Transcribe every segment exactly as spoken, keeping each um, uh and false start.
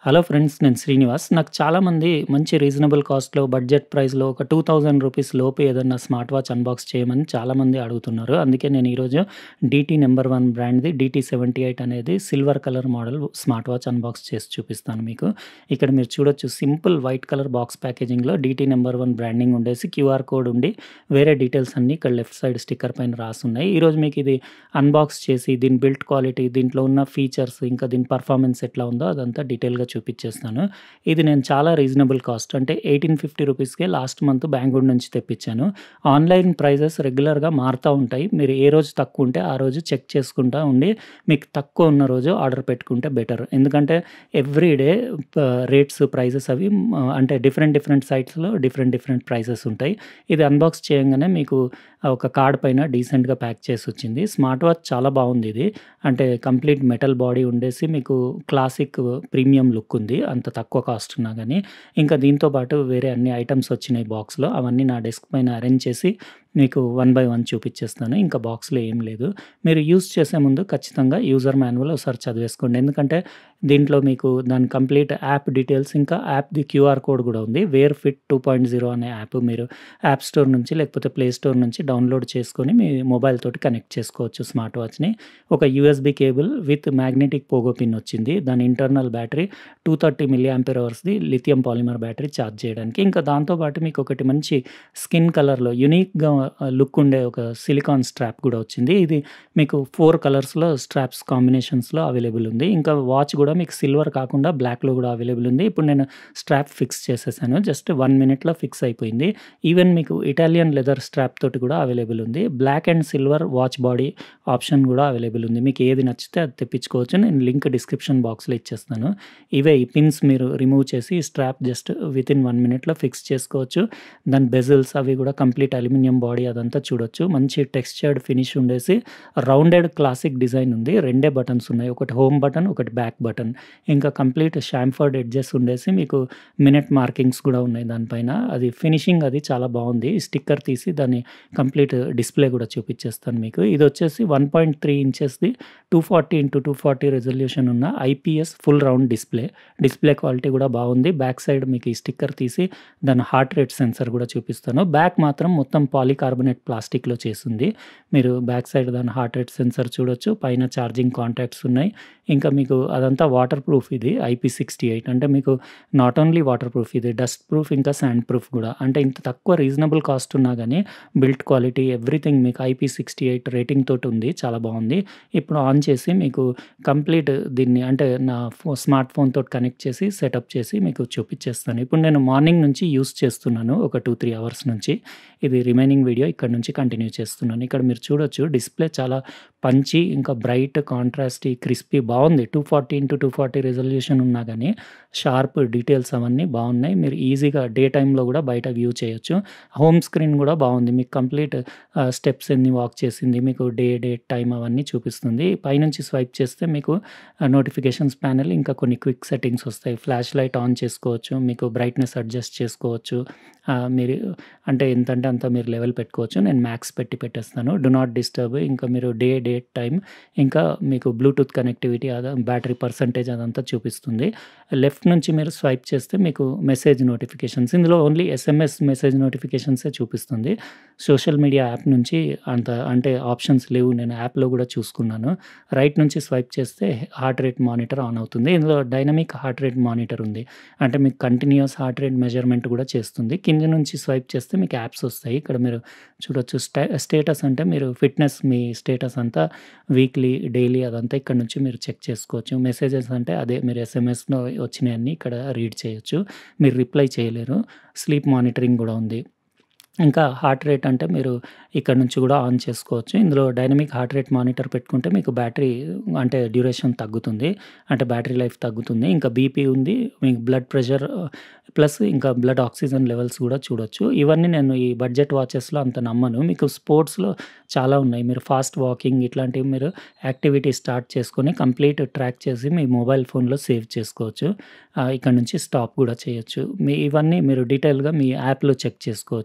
Hello friends. నేను శ్రీనివాస్. నాకు చాలామంది మంచి రీజనబుల్ కాస్ట్‌లో బడ్జెట్ ప్రైస్‌లో ఒక రెండు వేల రూపీస్ లోపు ఏదన్నా స్మార్ట్ వాచ్ అన్బాక్స్ చేయమని చాలామంది అడుగుతున్నారు. అందుకే నేను ఈరోజు డీటీ నంబర్ వన్ బ్రాండ్‌ది డీటీ సెవెంటీ ఎయిట్ అనేది silver colour model smart watch unbox చేసి చూపిస్తాను మీకు. ఇక్కడ మీరు చూడొచ్చు సింపుల్ వైట్ కలర్ బాక్స్ ప్యాకేజింగ్‌లో డీటీ నంబర్ వన్ బ్రాండింగ్ ఉండేసి క్యూఆర్ కోడ్ ఉండి వేరే డీటెయిల్స్ అన్నీ ఇక్కడ లెఫ్ట్ సైడ్ స్టిక్కర్ పైన రాసున్నాయి. ఈరోజు మీకు ఇది అన్బాక్స్ చేసి దీని బిల్డ్ క్వాలిటీ, దీంట్లో ఉన్న ఫీచర్స్, ఇంకా దీని పర్ఫార్మెన్స్ ఎట్లా ఉందో అదంతా డీటెయిల్‌గా చూపిచ్చేస్తాను. ఇది నేను చాలా రీజనబుల్ కాస్ట్ అంటే ఎయిటీన్ ఫిఫ్టీ రూపీస్‌కే లాస్ట్ మంత్ బెంగుళూరు నుంచి తెప్పించాను. ఆన్‌లైన్ ప్రైజెస్ రెగ్యులర్‌గా మారుతా ఉంటాయి. మీరు ఏ రోజు తక్కువ ఉంటే ఆ రోజు చెక్ చేసుకుంటా ఉండి మీకు తక్కువ ఉన్న రోజు ఆర్డర్ పెట్టుకుంటే బెటర్. ఎందుకంటే ఎవ్రీ డే ప రేట్స్, ప్రైజెస్ అవి ఆహ్, అంటే డిఫరెంట్ డిఫరెంట్ సైట్స్‌లో డిఫరెంట్ డిఫరెంట్ ప్రైజెస్ ఉంటాయి. ఇది అన్బాక్స్ చేయంగానే మీకు ఒక కార్డ్ పైన డీసెంట్‌గా ప్యాక్ చేసొచ్చింది. స్మార్ట్ వాచ్ చాలా బావుంది ఇది. అంటే కంప్లీట్ మెటల్ బాడీ ఉండేసి మీకు క్లాసిక్ ప్రీమియం లుక్ ఉంది. అంత తక్కువ కాస్ట్ ఉన్నా గానీ. ఇంకా దీంతో పాటు వేరే అన్ని ఐటెమ్స్ వచ్చినాయి బాక్స్‌లో. అవన్నీ నా డెస్క్ పైన అరేంజ్ చేసి మీకు వన్ బై వన్ చూపిచ్చేస్తాను. ఇంకా బాక్స్‌లో ఏం లేదు. మీరు యూజ్ చేసే ముందు ఖచ్చితంగా యూజర్ మాన్యువల్ ఒకసారి చదివేసుకోండి. ఎందుకంటే దీంట్లో మీకు దాని కంప్లీట్ యాప్ డీటెయిల్స్, ఇంకా యాప్‌ది క్యూఆర్ కోడ్ గూడా ఉంది. Wear fit two point zero అనే యాప్ మీరు యాప్ స్టోర్ నుంచి లేకపోతే ప్లే స్టోర్ నుంచి డౌన్‌లోడ్ చేసుకొని మీ మొబైల్ తోటి కనెక్ట్ చేసుకోవచ్చు స్మార్ట్ వాచ్‌ని. ఒక USB cable with magnetic pogo pin వచ్చింది. దాని internal battery two thirty milli ampere అవర్స్‌ది లిథియం పాలిమర్ బ్యాటరీ చార్జ్ చేయడానికి. ఇంకా దాంతో పాటు మీకు ఒకటి మంచి స్కిన్ కలర్‌లో యూనిక్‌గా ఆహ్, లుక్ ఉండే ఒక సిలికాన్ స్ట్రాప్ గూడా వచ్చింది. ఇది మీకు ఫోర్ కలర్స్‌లో స్ట్రాప్స్ కాంబినేషన్స్‌లో అవైలబుల్ ఉంది. ఇంకా వాచ్ గూడా మీకు సిల్వర్ కాకుండా బ్లాక్‌లో గూడా అవైలబుల్ ఉంది. ఇప్పుడు నేను స్ట్రాప్ ఫిక్స్ చేసేసాను. జస్ట్ వన్ మినిట్‌లో ఫిక్స్ అయిపోయింది. ఈవెన్ మీకు ఇటాలియన్ లెదర్ స్ట్రాప్ తోటి కూడా అవైలబుల్ ఉంది. Black and silver watch body option గూడా అవైలబుల్ ఉంది. మీకు ఏది నచ్చితే అది తెప్పించుకోవచ్చు. నేను లింక్ డిస్క్రిప్షన్ బాక్స్‌లో ఇచ్చేస్తాను. ఇవే ఈ పిన్స్ మీరు రిమూవ్ చేసి స్ట్రాప్ జస్ట్ వితిన్ వన్ మినిట్‌లో ఫిక్స్ చేసుకోవచ్చు. దాని బెజిల్స్ అవి గూడా కంప్లీట్ అల్యూమినియం బాడీ అదంతా చూడొచ్చు. మంచి టెక్స్చర్డ్ ఫినిష్ ఉండేసి రౌండెడ్ క్లాసిక్ డిజైన్ ఉంది. రెండే బటన్స్ ఉన్నాయి. ఒకటి హోమ్ బటన్, ఒకటి బ్యాక్ బటన్. ఇంకా కంప్లీట్ షాంఫర్డ్ ఎడ్జెస్ ఉండేసి మీకు మినిట్ మార్కింగ్స్ గూడా ఉన్నాయి దానిపైన. అది ఫినిషింగ్ అది చాలా బావుంది. స్టిక్కర్ తీసి దాన్ని కంప్లీట్ డిస్‌ప్లే గూడా చూపిచ్చేస్తాను మీకు. ఇదొచ్చేసి వన్ పాయింట్ త్రీ ఇంచెస్‌ది two forty into two forty resolution ఉన్న IPS full round display. Display quality గూడా బావుంది. బ్యాక్ సైడ్ మీకు ఈ స్టిక్కర్ తీసి దాని హార్ట్ రేట్ సెన్సార్ గూడా చూపిస్తాను. బ్యాక్ మాత్రం మొత్తం పాలీకార్బోనేట్ ప్లాస్టిక్‌లో చేసుంది. మీరు బ్యాక్ సైడ్ దాని హార్ట్ రేట్ సెన్సార్ చూడొచ్చు. పైన ఛార్జింగ్ కాంటాక్ట్స్ ఉన్నాయి. ఇంకా మీకు అదంతా వాటర్ ప్రూఫ్ ఇది ఐపీ సిక్స్టీ ఎయిట్ అంటే మీకు నాట్ ఓన్లీ వాటర్ ప్రూఫ్ ఇది డస్ట్ ప్రూఫ్, ఇంకా శాండ్ ప్రూఫ్ గూడా. అంటే ఇంత తక్కువ రీజనబుల్ కాస్ట్ ఉన్నా గానీ బిల్డ్ క్వాలిటీ ఎవ్రీథింగ్ మీకు ఐపీ సిక్స్టీ ఎయిట్ రేటింగ్ తోటి ఉంది. చాలా బావుంది. ఇప్పుడు ఆన్ చేసి మీకు కంప్లీట్ దీన్ని అంటే నా ఫో స్మార్ట్ ఫోన్ తోటి కనెక్ట్ చేసి సెటప్ చేసి మీకు చూపిచ్చేస్తాను. ఇప్పుడు నేను మార్నింగ్ నుంచి యూజ్ చేస్తున్నాను. ఒక టూ త్రీ అవర్స్ నుంచి. ఇది రిమైనింగ్ వీడియో ఇక్కడి నుంచి కంటిన్యూ చేస్తున్నాను. ఇక్కడ మీరు చూడొచ్చు డిస్‌ప్లే చాలా పంచీ, ఇంకా బ్రైట్, కాంట్రాస్టీ, క్రిస్పీ బావుంది. Two forty into two forty resolution ఉన్నా గానీ షార్ప్ డీటెయిల్స్ అవన్నీ బావున్నాయి. మీరు ఈజీగా డే టైమ్‌లో గూడా బయట వ్యూ చేయొచ్చు. హోమ్ స్క్రీన్ గూడా బావుంది. మీకు కంప్లీట్ ఆహ్, స్టెప్స్ ఎన్ని వాక్ చేసింది, మీకు డే, డేట్, టైమ్ అవన్నీ చూపిస్తుంది. పైనుంచి స్వైప్ చేస్తే మీకు ఆహ్, నోటిఫికేషన్స్ ప్యానెల్, ఇంకా కొన్ని క్విక్ సెట్టింగ్స్ వస్తాయి. ఫ్లాష్ లైట్ ఆన్ చేసుకోవచ్చు. మీకు బ్రైట్‌నెస్ అడ్జస్ట్ చేసుకోవచ్చు. ఆహ్, మీరు అంటే ఎంతంటే అంత మీరు లెవెల్ పెట్టుకోవచ్చు. నేను మ్యాక్స్ పెట్టి పెట్టేస్తాను. డు నాట్ డిస్టర్బ్, ఇంకా మీరు డే, డేట్, టైమ్, ఇంకా మీకు బ్లూటూత్ కనెక్టివిటీ అద బ్యాటరీ పర్సెంటేజ్ అదంతా చూపిస్తుంది. లెఫ్ట్ నుంచి మీరు స్వైప్ చేస్తే మీకు మెసేజ్ నోటిఫికేషన్స్, ఇందులో ఓన్లీ ఎస్ఎంఎస్ మెసేజ్ నోటిఫికేషన్సే చూపిస్తుంది. సోషల్ మీడియా యాప్ నుంచి అంత అంటే ఆప్షన్స్ లేవు. నేను యాప్‌లో గూడా చూసుకున్నాను. రైట్ నుంచి స్వైప్ చేస్తే హార్ట్ రేట్ మానిటర్ ఆన్ అవుతుంది. ఇందులో డైనమిక్ హార్ట్ రేట్ మానిటర్ ఉంది. అంటే మీకు కంటిన్యూయస్ హార్ట్ రేట్ మెజర్‌మెంట్ గూడా చేస్తుంది. కింద నుంచి స్వైప్ చేస్తే మీకు యాప్స్ వస్తాయి. ఇక్కడ మీరు చూడొచ్చు. స్టా స్టేటస్ అంటే మీరు ఫిట్‌నెస్ మీ స్టేటస్ అంతా వీక్లీ, డైలీ అదంతా ఇక్కడ నుంచి మీరు చెక్ చేసుకోవచ్చు. మెసేజెస్ అంటే అదే మీరు ఎస్ఎంఎస్‌లో వచ్చినయన్నీ ఇక్కడ రీడ్ చేయొచ్చు. మీరు రిప్లై చేయలేరు. స్లీప్ మానిటరింగ్ గూడా ఉంది. ఇంకా హార్ట్ రేట్ అంటే మీరు ఇక్కడ నుంచి గూడా ఆన్ చేసుకోవచ్చు. ఇందులో డైనమిక్ హార్ట్ రేట్ మానిటర్ పెట్టుకుంటే మీకు బ్యాటరీ అంటే డ్యూరేషన్ తగ్గుతుంది. అంటే బ్యాటరీ లైఫ్ తగ్గుతుంది. ఇంకా బీపీ ఉంది. మీకు బ్లడ్ ప్రెషర్ ప్లస్ ఇంకా బ్లడ్ ఆక్సిజన్ లెవెల్స్ గూడా చూడొచ్చు. ఇవన్నీ నేను ఈ బడ్జెట్ వాచెస్‌లో అంత నమ్మను. మీకు స్పోర్ట్స్‌లో చాలా ఉన్నాయి. మీరు ఫాస్ట్ వాకింగ్ ఇట్లాంటివి మీరు యాక్టివిటీ స్టార్ట్ చేసుకొని కంప్లీట్ ట్రాక్ చేసి మీ మొబైల్ ఫోన్‌లో సేవ్ చేసుకోవచ్చు. ఆహ్, ఇక్కడ నుంచి స్టాప్ గూడా చేయొచ్చు. మీ ఇవన్నీ మీరు డీటెయిల్‌గా మీ యాప్‌లో చెక్ చేసుకోవచ్చు. Running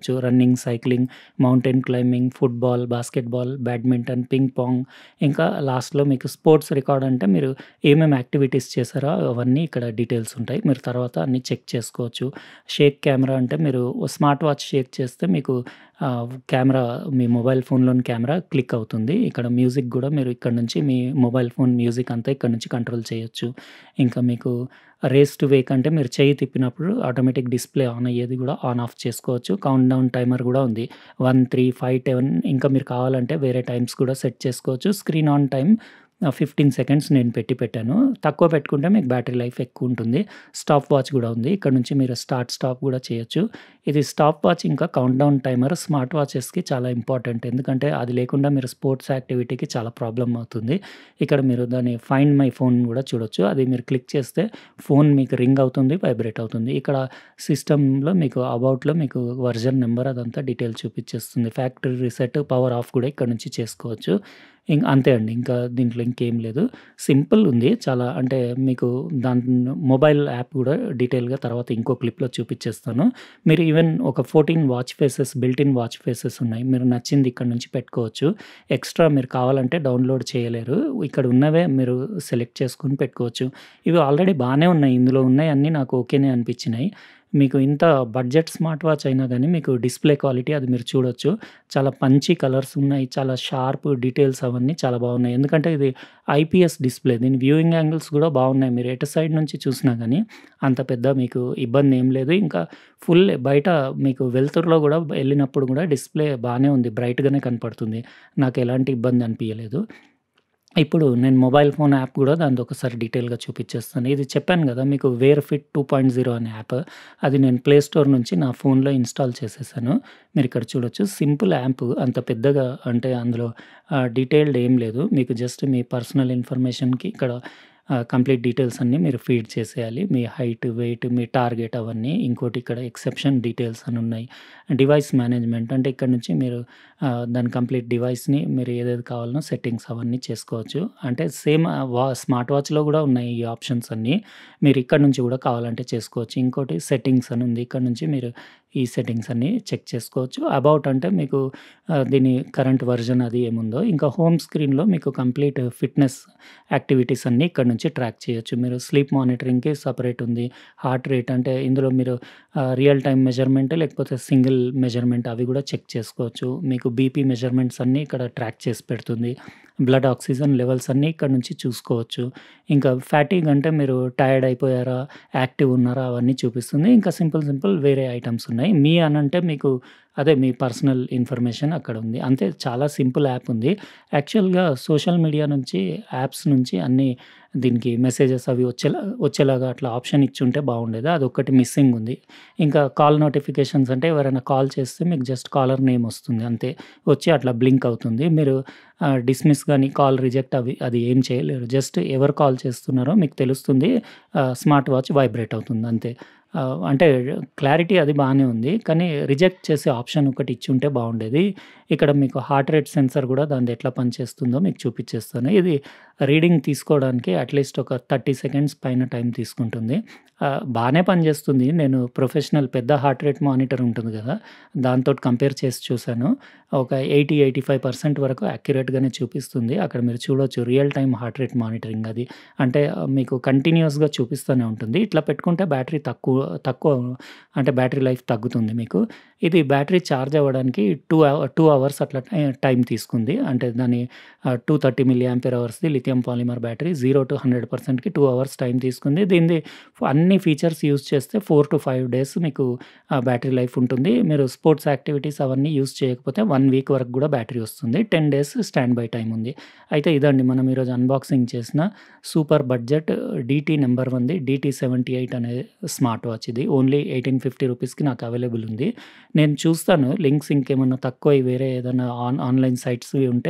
running, cycling, mountain climbing, football, basketball, badminton, ping pong ఇంకా లాస్ట్‌లో మీకు స్పోర్ట్స్ రికార్డ్ అంటే మీరు ఏమేమి యాక్టివిటీస్ చేశారో అవన్నీ ఇక్కడ డీటెయిల్స్ ఉంటాయి. మీరు తర్వాత అన్నీ చెక్ చేసుకోవచ్చు. షేక్ కెమెరా అంటే మీరు స్మార్ట్ వాచ్ షేక్ చేస్తే మీకు ఆహ్, కెమెరా మీ మొబైల్ ఫోన్‌లోని కెమెరా క్లిక్ అవుతుంది. ఇక్కడ మ్యూజిక్ గూడా మీరు ఇక్కడ నుంచి మీ మొబైల్ ఫోన్ మ్యూజిక్ అంతా ఇక్కడ నుంచి కంట్రోల్ చేయొచ్చు. ఇంకా మీకు రేస్ టు వేక్ అంటే మీరు చెయ్యి తిప్పినప్పుడు ఆటోమేటిక్ డిస్‌ప్లే ఆన్ అయ్యేది గూడా ఆన్, ఆఫ్ చేసుకోవచ్చు. కౌంట్ డౌన్ టైమర్ గూడా ఉంది. వన్, త్రీ, ఫైవ్, టెన్ ఇంకా మీరు కావాలంటే వేరే టైమ్స్ కూడా సెట్ చేసుకోవచ్చు. స్క్రీన్ ఆన్ టైమ్ ఆహ్, పదిహేను సెకండ్స్ నేను పెట్టి పెట్టాను. తక్కువ పెట్టుకుంటే మీకు బ్యాటరీ లైఫ్ ఎక్కువుంటుంది. స్టాప్ వాచ్ గూడా ఉంది. ఇక్కడ నుంచి మీరు స్టార్ట్, స్టాప్ గూడా చేయొచ్చు. ఇది స్టాప్ వాచ్ ఇంకా కౌంట్ డౌన్ టైమర్ స్మార్ట్ వాచెస్‌కి చాలా ఇంపార్టెంట్. ఎందుకంటే అది లేకుండా మీరు స్పోర్ట్స్ యాక్టివిటీకి చాలా ప్రాబ్లమ్ అవుతుంది. ఇక్కడ మీరు దాన్ని ఫైండ్ మై ఫోన్ గూడా చూడొచ్చు. అది మీరు క్లిక్ చేస్తే ఫోన్ మీకు రింగ్ అవుతుంది, వైబ్రేట్ అవుతుంది. ఇక్కడ సిస్టమ్‌లో మీకు అబౌట్‌లో మీకు వర్షన్ నంబర్ అదంతా డీటెయిల్ చూపిచ్చేస్తుంది. ఫ్యాక్టరీ రీసెట్, పవర్ ఆఫ్ కూడా ఇక్కడ నుంచి చేసుకోవచ్చు. ఇం అంతే అండి. ఇంకా దీంట్లో ఇంకేం లేదు. సింపుల్ ఉంది. చాలా అంటే మీకు దాన్ మొబైల్ యాప్ గూడా డీటెయిల్‌గా తర్వాత ఇంకో క్లిప్‌లో చూపిచ్చేస్తాను. మీరు ఈవెన్ ఒక పద్నాలుగు watch faces built in watch faces ఉన్నాయి. మీరు నచ్చింది ఇక్కడ నుంచి పెట్టుకోవచ్చు. ఎక్స్‌ట్రా మీరు కావాలంటే డౌన్‌లోడ్ చేయలేరు. ఇక్కడ ఉన్నవే మీరు సెలెక్ట్ చేసుకొని పెట్టుకోవచ్చు. ఇవి ఆల్రెడీ బానే ఉన్నాయి. ఇందులో ఉన్నయన్నీ నాకు ఓకేనే అనిపిచ్చినాయి. మీకు ఇంత బడ్జెట్ స్మార్ట్ వాచ్ అయినా గానీ మీకు డిస్‌ప్లే క్వాలిటీ అది మీరు చూడొచ్చు. చాలా పంచీ కలర్స్ ఉన్నాయి. చాలా షార్ప్ డీటెయిల్స్ అవన్నీ చాలా బాగున్నాయి. ఎందుకంటే ఇది ఐపీఎస్ డిస్‌ప్లే. దీని వ్యూయింగ్ యాంగిల్స్ గూడా బాగున్నాయి. మీరు ఎటు సైడ్ నుంచి చూసినా గానీ అంత పెద్ద మీకు ఇబ్బందేం లేదు. ఇంకా ఫుల్ బయట మీకు వెలుతురులో గూడా ఎళ్ళినప్పుడు గూడా డిస్‌ప్లే బానే ఉంది. బ్రైట్‌గానే కనపడుతుంది. నాకెలాంటి ఇబ్బంది అనిపియలేదు. ఇప్పుడు నేను మొబైల్ ఫోన్ యాప్ గూడా దానిది ఒకసారి డీటెయిల్‌గా చూపిచ్చేస్తాను. ఇది చెప్పాను గదా! మీకు wear fit two point zero అనే యాప్. అది నేను ప్లే స్టోర్ నుంచి నా ఫోన్‌లో ఇన్‌స్టాల్ చేసేసాను. మీరిక్కడ చూడొచ్చు. సింపుల్ యాప్ అంత పెద్దగా అంటే అందులో ఆహ్, డీటెయిల్డ్ ఏం లేదు. మీకు జస్ట్ మీ పర్సనల్ ఇన్ఫర్మేషన్‌కి ఇక్కడ ఆహ్, కంప్లీట్ డీటెయిల్స్ అన్నీ మీరు ఫీడ్ చేసేయాలి. మీ హైట్, వెయిట్, మీ టార్గెట్ అవన్నీ. ఇంకోటి ఇక్కడ ఎక్సెప్షన్ డీటెయిల్స్ అని ఉన్నాయి. డివైస్ మేనేజ్‌మెంట్ అంటే ఇక్కడ నుంచి మీరు ఆహ్, దాని కంప్లీట్ డివైస్‌ని మీరు ఏదేది కావాలనో సెట్టింగ్స్ అవన్నీ చేసుకోవచ్చు. అంటే సేమ్ ఆహ్, వా స్మార్ట్ వాచ్‌లో గూడా ఉన్నాయి ఈ ఆప్షన్స్ అన్నీ. మీరు ఇక్కడ నుంచి గూడా కావాలంటే చేసుకోవచ్చు. ఇంకోటి సెట్టింగ్స్ అని ఉంది. ఇక్కడ నుంచి మీరు ఈ సెట్టింగ్స్ అన్నీ చెక్ చేసుకోవచ్చు. అబౌట్ అంటే మీకు ఆహ్, దీని కరెంట్ వర్షన్ అది ఏముందో. ఇంకా హోమ్ స్క్రీన్‌లో మీకు కంప్లీట్ ఫిట్‌నెస్ యాక్టివిటీస్ అన్నీ ఇక్కడ నుంచి ట్రాక్ చేయొచ్చు. మీరు స్లీప్ మానిటరింగ్‌కి సెపరేట్ ఉంది. హార్ట్ రేట్ అంటే ఇందులో మీరు ఆహ్, రియల్ టైమ్ మెజర్‌మెంట్ లేకపోతే సింగిల్ మెజర్‌మెంట్ అవి గూడా చెక్ చేసుకోవచ్చు. మీకు బీపీ మెజర్‌మెంట్స్ అన్నీ ఇక్కడ ట్రాక్ చేసి పెడుతుంది. బ్లడ్ ఆక్సిజన్ లెవెల్స్ అన్నీ ఇక్కడ నుంచి చూసుకోవచ్చు. ఇంకా ఫ్యాటీగ్ అంటే మీరు టైర్డ్ అయిపోయారా? యాక్టివ్ ఉన్నారా? అవన్నీ చూపిస్తుంది. ఇంకా సింపుల్, సింపుల్ వేరే ఐటెమ్స్ ఉన్నాయి. మీ అనంటే మీకు అదే మీ పర్సనల్ ఇన్ఫర్మేషన్ అక్కడ ఉంది. అంతే చాలా సింపుల్ యాప్ ఉంది. యాక్చువల్‌గా సోషల్ మీడియా నుంచి యాప్స్ నుంచి అన్నీ దీనికి మెసేజెస్ అవి వచ్చేలా వచ్చేలాగా అట్లా ఆప్షన్ ఇచ్చుంటే బాగుండేది. అదొక్కటి మిస్సింగ్ ఉంది. ఇంకా కాల్ నోటిఫికేషన్స్ అంటే ఎవరైనా కాల్ చేస్తే మీకు జస్ట్ కాలర్ నేమ్ వస్తుంది అంతే. వచ్చి అట్లా బ్లింక్ అవుతుంది. మీరు ఆహ్, డిస్మిస్ గాని, కాల్ రిజెక్ట్ అవి అది ఏం చేయలేరు. జస్ట్ ఎవరు కాల్ చేస్తున్నారో మీకు తెలుస్తుంది. ఆహ్, స్మార్ట్ వాచ్ వైబ్రేట్ అవుతుంది అంతే. ఆహ్, అంటే క్లారిటీ అది బానే ఉంది. కానీ రిజెక్ట్ చేసే ఆప్షన్ ఒకటి ఇచ్చుంటే బాగుండేది. ఇక్కడ మీకు హార్ట్ రేట్ సెన్సార్ గూడా దానిది ఎట్లా పనిచేస్తుందో మీకు చూపిచ్చేస్తాను. ఇది రీడింగ్ తీసుకోవడానికి అట్‌లీస్ట్ ఒక ముప్పై సెకండ్స్ పైన టైం తీసుకుంటుంది. ఆహ్, బానే పనిచేస్తుంది. నేను ప్రొఫెషనల్ పెద్ద హార్ట్ రేట్ మానిటర్ ఉంటుంది గదా! దాంతోటి కంపేర్ చేసి చూసాను. ఒక ఎనభై, ఎనభై ఐదు శాతం వరకు యాక్యురేట్‌గానే చూపిస్తుంది. అక్కడ మీరు చూడొచ్చు real time heart rate monitoring అది. అంటే ఆహ్, మీకు కంటిన్యూయస్‌గా చూపిస్తూనే ఉంటుంది. ఇట్లా పెట్టుకుంటే బ్యాటరీ తక్కువ తక్కువ అంటే బ్యాటరీ లైఫ్ తగ్గుతుంది మీకు. ఇది బ్యాటరీ చార్జ్ అవ్వడానికి టూ అవ టూ అవర్స్ అట్లా టై టైం తీసుకుంది. అంటే దాని ah, two thirty milli ampere అవర్స్‌ది lithium polymer battery zero to hundred పర్సెంట్‌కి టూ అవర్స్ టైం తీసుకుంది. దీనిది అన్ని ఫీచర్స్ యూజ్ చేస్తే ఫోర్ టు ఫైవ్ డేస్ మీకు ఆ బ్యాటరీ లైఫ్ ఉంటుంది. మీరు స్పోర్ట్స్ యాక్టివిటీస్ అవన్నీ యూజ్ చేయకపోతే వన్ వీక్ వరకు గూడా బ్యాటరీ వస్తుంది. Ten days stand by time ఉంది. అయితే ఇదండి మనం ఈరోజు అన్బాక్సింగ్ చేసిన సూపర్ బడ్జెట్ డీటీ నంబర్ వన్‌ది డీటీ సెవెంటీ ఎయిట్ అనే స్మార్ట్ వాచ్ ఇది. ఓన్లీ ఎయిటీన్ ఫిఫ్టీ రూపీస్‌కి నాకు అవైలబుల్ ఉంది. నేను చూస్తాను లింక్స్ ఇంకేమన్నా తక్కువయి వేరే ఏదన్నా ఆన్ ఆన్‌లైన్ సైట్స్‌వి ఉంటే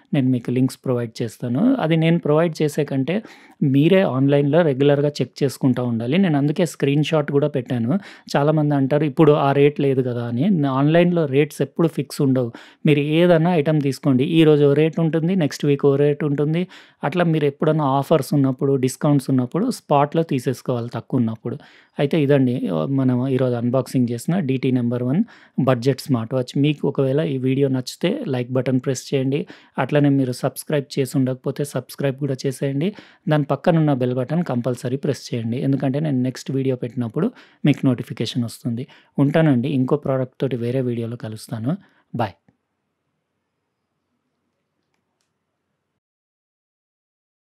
నేను మీకు లింక్స్ ప్రొవైడ్ చేస్తాను. అది నేను ప్రొవైడ్ చేసే కంటే మీరే ఆన్‌లైన్‌లో రెగ్యులర్‌గా చెక్ చేసుకుంటా ఉండాలి. నేను అందుకే స్క్రీన్‌షాట్ గూడా పెట్టాను. చాలామంది అంటారు ఇప్పుడు ఆ రేట్ లేదు గదా! అని. ఆన్‌లైన్‌లో రేట్స్ ఎప్పుడు ఫిక్స్ ఉండవు. మీరు ఏదన్నా ఐటెమ్ తీసుకోండి. ఈరోజు ఓ రేట్ ఉంటుంది. నెక్స్ట్ వీక్ ఓ రేట్ ఉంటుంది. అట్లా మీరు ఎప్పుడన్నా ఆఫర్స్ ఉన్నప్పుడు, డిస్కౌంట్స్ ఉన్నప్పుడు స్పాట్‌లో తీసేసుకోవాలి తక్కువున్నప్పుడు. అయితే ఇదండి ఆహ్, మనం ఈరోజు అన్బాక్సింగ్ చేసిన DT number one budget smart watch. మీకు ఒకవేళ ఈ వీడియో నచ్చితే లైక్ బటన్ ప్రెస్ చేయండి. అట్లనే మీరు సబ్స్క్రైబ్ చేసి ఉండకపోతే సబ్స్క్రైబ్ కూడా చేసేయండి. దాని పక్కనున్న బెల్ బటన్ కంపల్సరీ ప్రెస్ చేయండి. ఎందుకంటే నేను నెక్స్ట్ వీడియో పెట్టినప్పుడు మీకు నోటిఫికేషన్ వస్తుంది. ఉంటానండి. ఇంకో ప్రొడక్ట్ తోటి వేరే వీడియోలో కలుస్తాను. బాయ్.